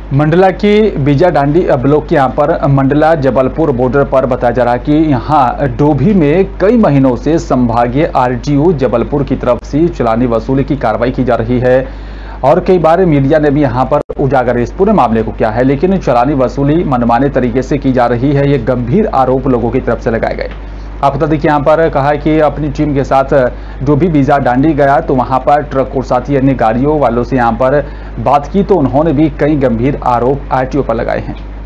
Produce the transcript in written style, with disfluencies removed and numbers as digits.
मंडला की बीजाडांडी ब्लॉक के यहाँ पर मंडला जबलपुर बॉर्डर पर बताया जा रहा है कि यहाँ डोभी में कई महीनों से संभागीय आरटीओ जबलपुर की तरफ से चालानी वसूली की कार्रवाई की जा रही है और कई बार मीडिया ने भी यहाँ पर उजागर इस पूरे मामले को किया है, लेकिन चालानी वसूली मनमाने तरीके से की जा रही है। ये गंभीर आरोप लोगों की तरफ से लगाए गए। आप बता दें कि यहाँ पर कहा है कि अपनी टीम के साथ जो भी बीजाडांडी गया तो वहां पर ट्रक और साथ ही अन्य गाड़ियों वालों से यहाँ पर बात की तो उन्होंने भी कई गंभीर आरोप आरटीओ पर लगाए हैं।